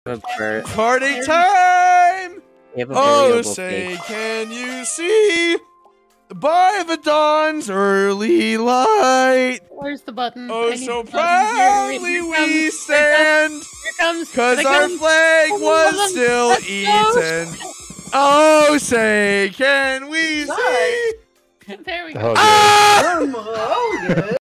Party time! Oh, say, cake. can you see by the dawn's early light? Where's the button? Oh, so proudly we stand, Here comes. cause our flag was still eaten. Oh, say, can we see? There we go. Oh, Ah! Oh, good.